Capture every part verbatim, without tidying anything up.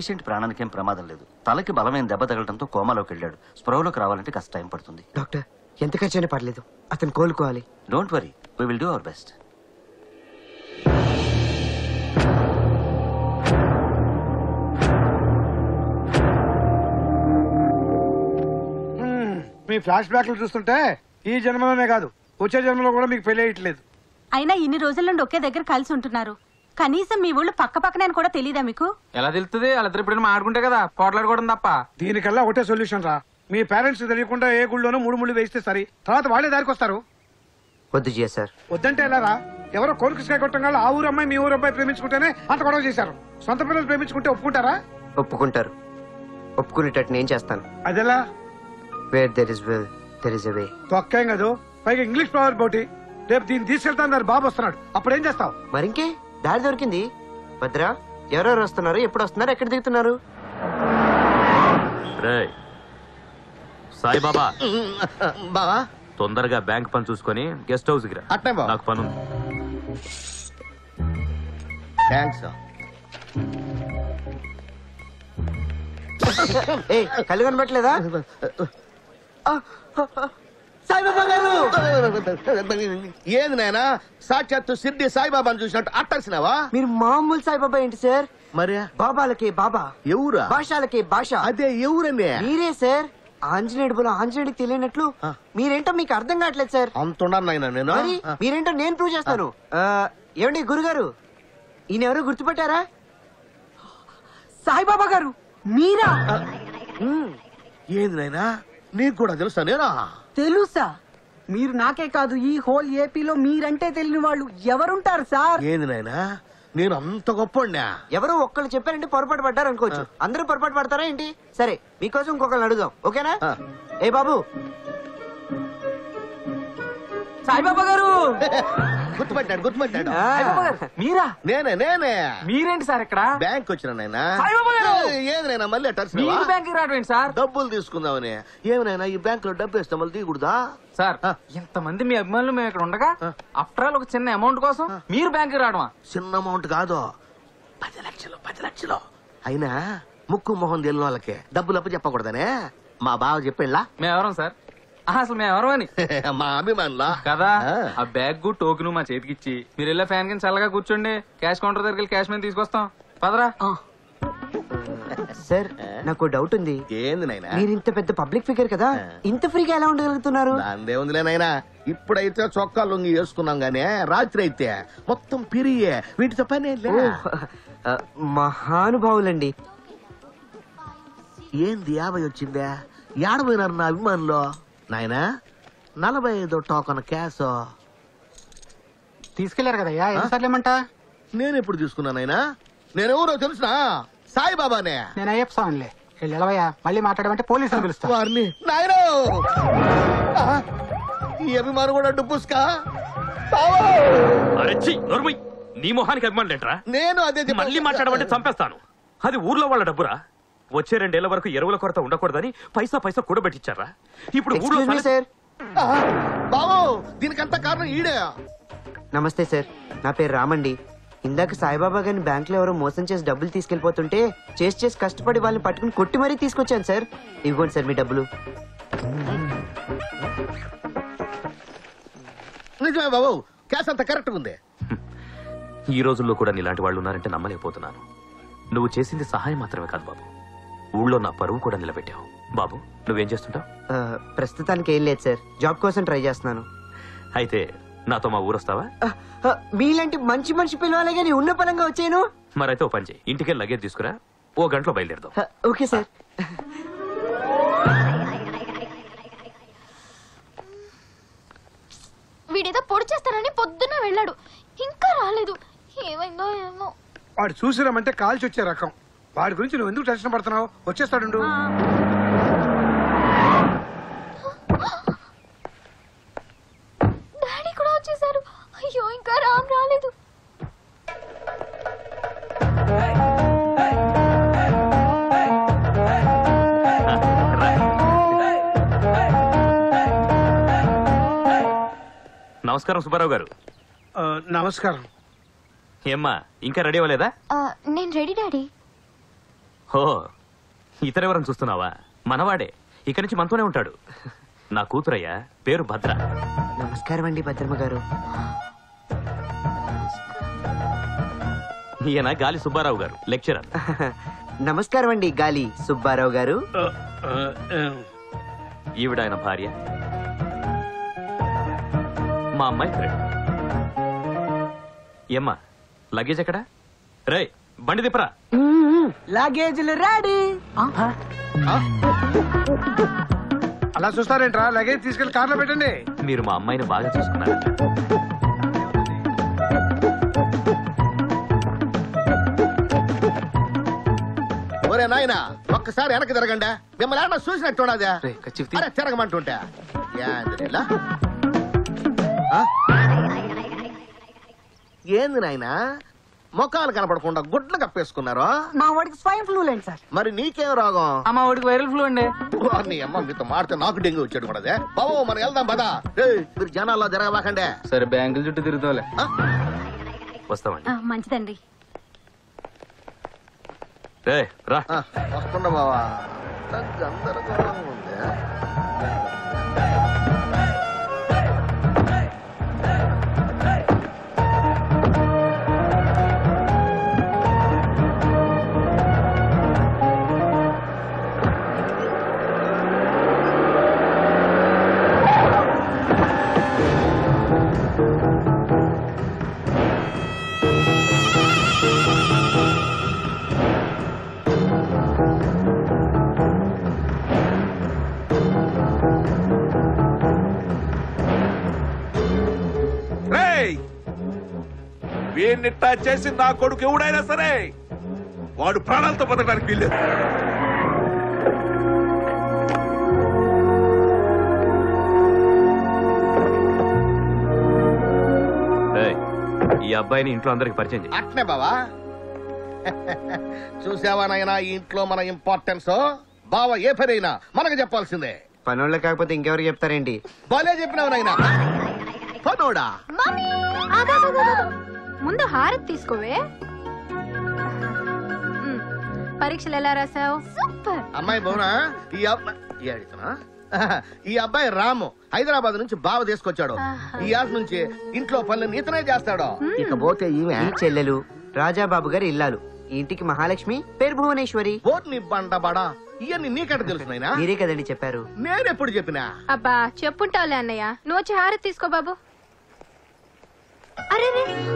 Patient ప్రాణానికి ఏం ప్రమాదం లేదు. తలకి బలమైన దెబ్బ తగలడంతో కోమాలోకి వెళ్ళాడు. స్పృహలోకి రావాలంటే కాస్త టైం పడుతుంది. డాక్టర్ ఎంత ఖర్చైనా పర్లేదు, అతను కోలుకోవాలి. Don't worry, we will do our best. మీ ఫ్లాష్ బ్యాక్లు చూస్తుంటే ఈ జన్మలోనే కాదు వచ్చే జన్మలో కూడా మీకు పెళ్లి అయ్యట్లేదు. అయినా ఇన్ని రోజుల నుండి ఒకే దగ్గర కలిసి ఉంటున్నారు. కనీసం మీ ఊళ్ళు పక్క పక్కనే కూడా తెలియదా మీకు? ఎలా తెలుస్తుంది? వాళ్ళిద్దరు ఇప్పుడు మాట్లాడుకుంటే కదా పోట్లాడుకోవడం తప్ప. దీనికల్లా ఒకటే సొల్యూషన్ రా. మీ పేరెంట్స్ తెలియకుండా ఏ గుళ్ళోనో మూడు ముళ్ళు వేస్తే సరి, తర్వాత వాళ్ళే దారికి వస్తారు. వద్దు జియా సార్. వద్దంటే ఎలా రా? ఎవరో కోరికకాయ కొట్టంగా ఆ ఊరు అమ్మాయి మీ ఊరు అబ్బాయి ప్రేమించుకుంటేనే అంత గొడవ చేశారు. సొంత పిల్లలు ప్రేమించుకుంటే ఒప్పుకుంటారా? ఒప్పుకుంటారు. ఒప్పుకునేటట్టు నేను చేస్తాను. అదెలా? Where there is will there is a way. తొక్కేం కాదు, పైగా ఇంగ్లీష్ పవర్ పోటీ. రేపు దీన్ని తీసుకెళ్తాను, బాబు వస్తున్నాడు, అప్పుడు ఏం చేస్తావు? మరింకే దారి దొరికింది. భద్రా, ఎవరెవరు వస్తున్నారు, ఎప్పుడు వస్తున్నారు, ఎక్కడ దిగుతున్నారు? సాయిబాబా బావా తొందరగా బ్యాంక్ పని చూసుకొని గెస్ట్ హౌస్ కి రా. అట్నే బావ. నాకు పని ఉంది. థ్యాంక్స్. ఏ కళ్ళు కనబట్లేదా? సాయిబాబా గారు! ఏది నాయనా సాక్షాత్తు సిద్ధి సాయిబాబాను చూసినట్టు అట్టేసినావా? మీరు మామూలు సాయిబాబా ఏంటి సార్? మరి బాబాలకి బాబా, ఎవరా? భాషలకి భాష. అదే ఎవరనే? మీరే సార్. ఆంజనేయుడు బోలో ఆంజనేయుడికి తెలియనట్లు మీరేంటో మీకు అర్థం కావట్లేదు సార్. అంటున్నాను నాయన నేను. మరి మీరేంటో నేను ప్రూవ్ చేస్తాను. ఏమండి గురుగారు, ఈయన ఎవరు గుర్తుపట్టారా? సాయిబాబా గారు మీరా? ఏంది నాయనా నీకు కూడా తెలుసా? నేనా? తెలుసా? మీరు నాకే కాదు, ఈ హోల్ ఏపీలో మీరంటే తెలియని వాళ్ళు ఎవరుంటారు సార్? ఏంది నాయనా నేను అంత గొప్ప? ఎవరో ఒక్కళ్ళు చెప్పారంటే పొరపాటు పడ్డారు అనుకోవచ్చు. అందరూ పొరపాటు పడతారా ఏంటి? సరే మీకోసం ఇంకొకళ్ళని అడుగుదాం, ఓకేనా? ఏ బాబు, సాయిబాబా గారు గుర్తుపట్టాడు గుర్తుపట్టాడు. మీరా? నేనే నేనే. మీరేంటి సార్ ఇక్కడ? బ్యాంక్ వచ్చిన నాయనా. ఏది నాయనా మళ్ళీ బ్యాంక్ రావడం సార్? డబ్బులు తీసుకుందామని. ఏమైనా ఈ బ్యాంక్ లో డబ్బు వేస్తే మళ్ళీ తీయకూడదా సార్? ఇంతమంది మీ అభిమానులు మేము ఇక్కడ ఉండగా ఆఫ్టర్ ఆల్ ఒక చిన్న అమౌంట్ కోసం మీరు బ్యాంక్ రావడమా? చిన్న అమౌంట్ కాదు, పది లక్షలు పది లక్షలు. అయినా ముక్కు మొహం తెలియని వాళ్ళకి డబ్బులు అప్పు చెప్పకూడదనే మా బావ చెప్పేళ్ళా. మేమెవరం సార్? అసలు మేమెవరం అని? మా అభిమానులా కదా. ఆ బ్యాగ్ టోకెన్ మా చేతికి ఇచ్చి మీరు వెళ్ళే ఫ్యాన్ కింద చల్లగా కూర్చోండి, క్యాష్ కౌంటర్ దగ్గరికి క్యాష్ మీద తీసుకొస్తాం. పదరా. సార్ నాకు డౌట్ ఉంది. ఏంది నాయనా? మీరు ఇంత పెద్ద పబ్లిక్ ఫిగర్ కదా, ఇంత ఫ్రీగా ఎలా ఉండగలుగుతున్నారు? దాందే ఉందిలే నాయనా. ఇప్పుడైతే చొక్కా లొంగి వేసుకున్నాం గానీ రాత్రి అయితే మొత్తం పిరియే, వీటితో పని. మహానుభావులండి. ఏంది యాభై వచ్చిందే? ఏడబోయినారు నా అభిమానులు. నాయనా నలభై ఐదు టోకన్ క్యాష్ తీసుకెళ్లారు కదయ్యా, ఎన్నిసార్లేమంట? నేను ఎప్పుడు తీసుకున్నా నాయనా? నేనెవరో తెలుసునా? సాయిబాబానే. నేను అయ్యప్ప స్వామిలే. వెళ్ళవయ్యా, మళ్ళీ మాట్లాడమంటే పోలీసులు పిలుస్తా. వారిని నాయన ఈ అభిమానం కూడా డుప్పుస్కా. నీ మొహానికి అభిమానులు ఏంట్రా? నేను అదే మళ్ళీ మాట్లాడమంటే చంపేస్తాను. అది ఊర్లో వాళ్ళ డబ్బురా. వచ్చే రెండేళ్ల వరకు ఎరువుల కొరత ఉండకూడదని పైసా పైసా కూడబెట్టించారా? ఇప్పుడు బాబు దీనికంతా కారణం ఈడే. నమస్తే సార్, నా పేరు రామండి. ఇందాక సాయిబాబా గారిని బ్యాంక్ లో ఎవరో మోసం చేసి డబ్బులు తీసుకెళ్లిపోతుంటే చేసి చేసి కష్టపడి వాళ్ళని పట్టుకుని కొట్టి మరీ తీసుకొచ్చాను సార్. ఇవ్వండి సార్ మీ డబ్బులు. నిజమే బాబు, క్యాష్ అంతా కరెక్ట్ ఉంది. ఈ రోజుల్లో కూడా నీలాంటి వాళ్ళు ఉన్నారంటే నమ్మలేకపోతున్నాను. నువ్వు చేసింది సహాయం మాత్రమే కాదు బాబు, ఊళ్ళో నా పరువు కూడా నిలబెట్టావు. బాబు నువ్వేం చేస్తుంటావు? ప్రస్తుతానికి ఏం లేదు సార్, జాబ్ కోసం ట్రై చేస్తున్నాను. అయితే నాతో మా ఊరొస్తావా? మీలాంటి మంచి మనిషి పిలవాలి కానీ ఉన్న పరంగా వచ్చాను. మరైతే ఓ పని చేయి, ఇంటికి లగేజ్ తీసుకురా, ఓ గంటలో బయలుదేరదాం. Okay sir. వీడేదో పొడి చేస్తానని పొద్దున్న వెళ్ళాడు, ఇంకా రాలేదు. ఏమైందో ఏమో. వాడు చూసిరామంటే కాల్చి వచ్చే రకం. వాడి గురించి నువ్వు ఎందుకు టెన్షన్ పడుతున్నావు? వచ్చేస్తాడు. డాడీ కూడా వచ్చేసారు. అయ్యో ఇంకా రామ్ రాలేదు. నమస్కారం సుబ్బారావు గారు. నమస్కారం. ఏమ్మా ఇంకా రెడీ అవ్వలేదా? నేను రెడీ డాడీ. హో ఇతరెవరని చూస్తున్నావా? మనవాడే, ఇక్కడి నుంచి మనతోనే ఉంటాడు. నా కూతురయ్యా, పేరు భద్ర. నమస్కారం అండి భద్రమ్మ గారు. ఈయన గాలి సుబ్బారావు గారు, లెక్చరర్. నమస్కారం అండి గాలి సుబ్బారావు గారు. ఈవిడ ఆయన భార్య, మా అమ్మాయి ఫ్రెండ్. ఏమ్మా లగేజ్ ఎక్కడా? రే బండి దిప్పరా. లగేజ్లు రెడీ. అలా చూస్తారేంట్రా? లగేజ్ తీసుకెళ్లి కార్లో పెట్టండి. మీరు మా అమ్మాయిని బాగా చూసుకున్నారు. ఒరే నాయనా, ఒక్కసారి వెనక్కి తిరగండి. మిమ్మల్ని ఏమన్నా చూసినట్టు ఉన్నదా? అరే తిరగమంటుంటే ఏందిరా? ఆ? ఏంది నాయనా ముఖాలు కనపడకుండా గుడ్లు కప్పేసుకున్నారు? మా వాడికి స్వైన్ ఫ్లూ లేండి సార్. మరి నీకేం రోగం? అమ్మ ఒడికి వైరల్ ఫ్లూ అండి. నీ అమ్మ మీతో మాడితే నాకు డెంగ్యూ వచ్చాడు కూడా. బాబు మనం వెళ్దాం పదా. మీరు జనాల్లో జరగబాకండే. సరే బ్యాంకుల చుట్టూ తిరుగుతావులే. వస్తామండి. ఆ, మంచిదండి. రే రా. వస్తుండ బావా, గందరగోళంగా ఉంది. వీడినిట్టా చేసి నా కొడుకు ఎవడైనా సరే వాడు ప్రాణాలతో బతకడానికి వీల్లేదు. ఈ అబ్బాయిని ఇంట్లో అందరికి పరిచయం చేయి. అట్నే బావా. చూసావా నాయనా ఈ ఇంట్లో మన ఇంపార్టెన్స్? బావ ఏ పనైనా మనకు చెప్పాల్సిందే. పనోళ్ళ కాకపోతే ఇంకెవరు చెప్తారేంటి? బాలే చెప్పినావు నాయనా. పనోడా? మమ్మీ ఆగు, ఆగు, ఆగు, ఆగు. ముందు హారతి తీసుకోవే. మ్, పరీక్షలు ఎలా రాసావు? సూపర్. అమ్మాయి బౌనా? ఈ అబ్బాయి ఈ అడుగుతున్నా ఈ అబ్బాయి రాము హైదరాబాద్ నుంచి బావ తీసుకొచ్చాడు. ఈ ఆశ నుంచి ఇంట్లో పనులు ఇతనే చేస్తాడు. ఇకపోతే ఈమె ఈ చెల్లెలు రాజాబాబు గారి ఇల్లాలు. ఈ ఇంటికి మహాలక్ష్మి, పేరు భువనేశ్వరి. బోట్ని బండబడా ఇవన్నీ నీకెట తెలుసునైనా? మీరే కదండి చెప్పారు. నేనెప్పుడు చెప్పినా? అబ్బా చెప్పుంటావులే అన్నయ్య. నువ్వు వచ్చి హారతి తీసుకో బాబు. అరే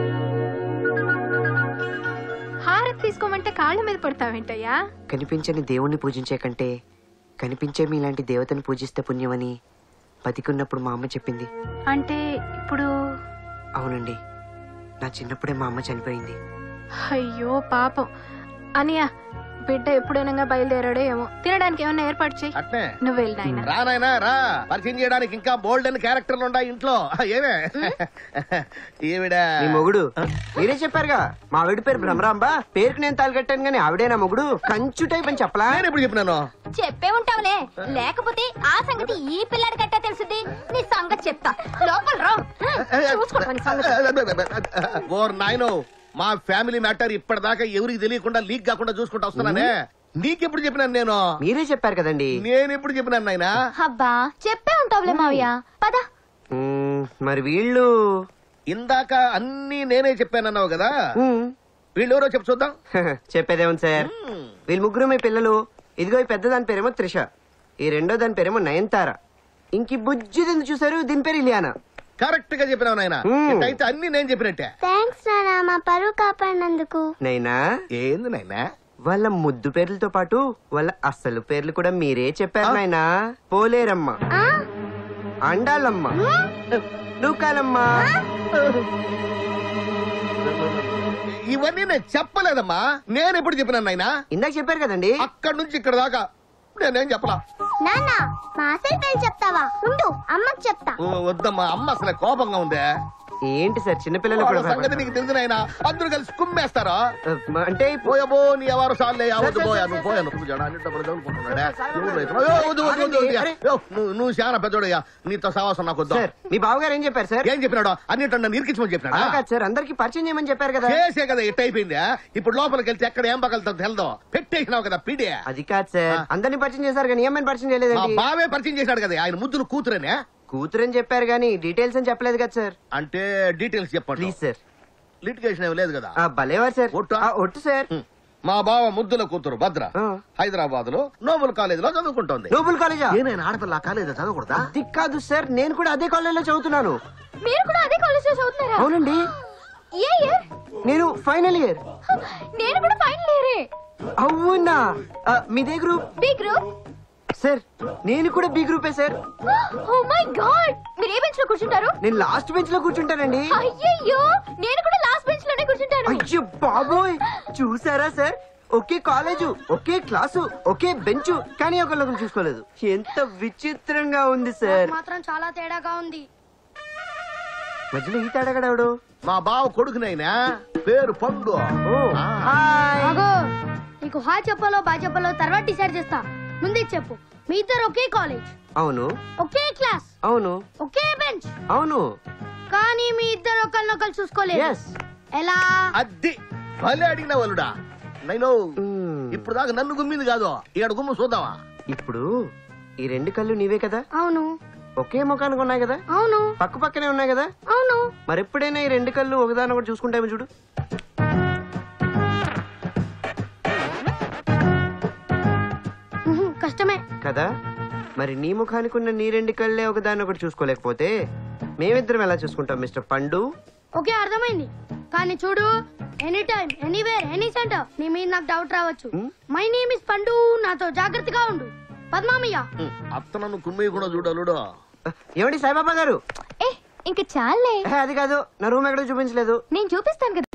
హారతి తీసుకోమంటే కాళ్ళ మీద పడతావేంటయ్యా? కనిపించని దేవుణ్ణి పూజించే కంటే కనిపించే మీలాంటి దేవతను పూజిస్తే పుణ్యమని బతికున్నప్పుడు మా అమ్మ చెప్పింది. అంటే ఇప్పుడు? అవునండి, నా చిన్నప్పుడే మా అమ్మ చనిపోయింది. అయ్యో పాపం. అనియా బిడ్డ ఎప్పుడైనా బయలుదేరాడో ఏమో. తినడానికి ఏమన్నా ఏర్పాటు చేయి. అట్నే నువ్వు వెళ్ళి నాయనా. రా నాయనా రా. పరిచయం చేయడానికి ఇంకా బోల్డ్ అని క్యారెక్టర్లు ఉన్నాయి ఇంట్లో. ఏమే ఈవిడ మీ మొగుడు. మీరే చెప్పారుగా మా ఆవిడ పేరు భ్రమరాంబ. పేరుకి నేను తాలికట్టాను గానీ ఆవిడే నా మొగుడు. కంచు టైప్ అని చెప్పలా? నేను ఎప్పుడు చెప్పినాను? చెప్పే ఉంటావులే, లేకపోతే ఆ సంగతి ఈ పిల్లాడి కట్టా తెలుసుది. నీ సంగతి చెప్తా. లోపల రా చూసుకోవడానికి సంగతి. ఓర్ నాయనో, మా ఫ్యామిలీ మ్యాటర్ ఇప్పటిదాకా ఎవరికి తెలియకుండా లీక్ కాకుండా చూసుకుంటా వస్తున్నానే. నీకెప్పుడు చెప్పినాను నేను? మీరే చెప్పారు కదండి. నేను ఎప్పుడు చెప్పినాను నాయనా? అబ్బా చెప్పే ఉంటావులే మావయ్య. పద. మ్మ్, మరి వీళ్ళు ఇందాక అన్ని నేనే చెప్పానన్నావు కదా. మ్మ్. వీళ్ళు ఎవరో చెప్పు చూద్దాం. చెప్పేదేముంది సార్, వీళ్ళు ముగ్గురు మీ పిల్లలు. ఇదిగో ఈ పెద్ద దాని పేరేమో త్రిష, ఈ రెండో దాని పేరేమో నయనతార, ఇంక ఈ బుజ్జి దీన్ని చూసారు దీని పేరు ఇలియానా. కరెక్ట్ గా చెప్పినావు నాయనా. అయితే అన్ని నేను చెప్పినట్టే. థ్యాంక్స్ నానా, మా పరువు కాపాడినందుకు. నైనా ఏంది నాయనా? వాళ్ళ ముద్దు పేర్లతో పాటు వాళ్ళ అసలు పేర్లు కూడా మీరే చెప్పారు నాయనా. పోలేరమ్మ, అండాలమ్మ, నూకాలమ్మ. ఇవన్నీ నేను చెప్పలేదమ్మా. నేను ఎప్పుడు చెప్పినాను నాయనా? ఇందాక చెప్పారు కదండి. అక్కడి నుంచి ఇక్కడ దాకా నేనేం చెప్పలా. నానా మా అసలు పేరు చెప్తావా? ఉండు అమ్మకి చెప్తా. ఓ, వద్దమ్మా, అమ్మ అసలు కోపంగా ఉందే. ఏంటి సార్ చిన్నపిల్లలు వాళ్ళ కూడా సంగతి నీకు తెలిసిన ఆయన అందరూ కలిసి కుమ్మేస్తారా భయపడ- అంటే ఇప్పుడు- పోయబో నీ ఎవరు సార్లే అవద్దు పోయా నువ్వు పోయా నువ్వు జనాన్ని డబ్బులు చదువుకుంటున్నాడే ఎవరు రైతులు? అయ్యో, వద్దు, వద్దు, వద్దు, వద్దు. అయ్యో, నువ్వు నువ్వు చాలా పెద్దోడయ్యా నీతో సహవాసం నాకు వద్దు సార్ మీ బావగారు ఏం చెప్పారు సార్? ఏం చెప్పినాడు అన్నింటి నన్ను ఇరికించమని అలా చెప్పినాడా కాదు సార్, అందరికి పరిచయం చేయమని చెప్పారు కదా. చేసే కదా ఇట్ అయిపోయిందా ఇప్పుడు లోపలికి వెళ్తే ఎక్కడ ఏం పగలుతుందో తెలదో పెట్టేసినావు కదా పీడే అది కాదు సార్, అందరిని పరిచయం చేశారు కానీ ఏమని పరిచయం మా చేయలేదండి. బావే పరిచయం చేశాడు కదా ఆయన ముద్దును కూతురనే కూతురని చెప్పారు కానీ డీటెయిల్స్ అని చెప్పలేదు కదా సార్. అంటే డీటెయిల్స్ చెప్పండి ప్లీజ్ సార్. లిటిగేషన్ ఏమి లేదు కదా ఆ భలేవారు సార్. ఒట్టా? ఆ, ఒట్టు సార్. హ్మ్. మా బావ ముద్దుల కూతురు భద్ర ఆ. హైదరాబాద్ లో నోబుల్ కాలేజ్ లో చదువుకుంటోంది నోబుల్ కాలేజా? నేను ఆడపిల్ల కాలేజ్ చదవకూడదా అది కాదు సార్, నేను కూడా అదే కాలేజ్ లో చదువుతున్నాను. మీరు కూడా అదే కాలేజ్ లో చదువుతున్నారా? అవునండి, ఏ ఇయర్? నేను ఫైనల్ ఇయర్. నేను కూడా ఫైనల్ ఇయరే. అవునా? ఆ, మీదే గ్రూప్? B group. సార్ నేను కూడా బి గ్రూపే సార్. ఓ మై గాడ్, మీరు ఏ బెంచ్ లో కూర్చుంటారు? నేను లాస్ట్ బెంచ్ లో కూర్చుంటానండి. అయ్యయ్యో, నేను కూడా లాస్ట్ బెంచ్ లోనే కూర్చుంటాను. అయ్యో బాబోయ్, చూసారా సార్, ఒకే కాలేజు ఒకే క్లాసు ఒకే బెంచ్ కానీ ఒకళ్ళొకరు చూసుకోలేదు. ఎంత విచిత్రంగా ఉంది సార్. మాత్రం చాలా తేడాగా ఉంది. మధ్యలో ఈ తేడాగడవడు. మా బావ కొడుకునైనా పేరు పండు ఓ ఆ. హాయ్. ఆగో, నీకు హాయ్ చెప్పాలో బాయ్ చెప్పాలో తర్వాత డిసైడ్ చేస్తా. ముందే చెప్పు, మీ ఇద్దరు ఒకే కాలేజ్, అవును ఒకే క్లాస్, అవును ఒకే బెంచ్, అవును. కానీ మీ ఇద్దరు ఒకరినొకరు చూసుకోలేదు. ఎస్. ఎలా? అద్ది భలే అడిగిన వాళ్ళుడా నేను ఇప్పుడు దాకా నన్ను గుమ్మింది కాదు ఇక్కడ గుమ్మ చూద్దామా ఇప్పుడు ఈ రెండు కళ్ళు నీవే కదా, అవును ఒకే ముఖానికి ఉన్నాయి కదా, అవును పక్క పక్కనే ఉన్నాయి కదా. అవును. మరెప్పుడైనా ఈ రెండు కళ్ళు ఒకదాని ఒకటి చూసుకుంటామో చూడు. ఉహు, కష్టమే. కదా, మరి నీ ముఖానికి ఉన్న నీ రెండు కళ్ళే ఒకదాన్ని ఒకటి చూసుకోలేకపోతే మేమిద్దరం ఎలా చూసుకుంటాం మిస్టర్ పండు? ఓకే, అర్థమైంది. కానీ చూడు, any time anywhere any centre నీ మీద నాకు డౌట్ రావచ్చు. మై నేమ్ ఇస్ పండు, నాతో జాగ్రత్తగా ఉండు. పద్మామయ్య. అత్త నన్ను కుమ్మయ్య కూడా చూడలుడు ఏమండి సాయిబాబా గారు? ఏ ఇంక చాలే, ఏ, అది కాదు, నా రూమ్ ఎక్కడో చూపించలేదు. నేను చూపిస్తాను కదా.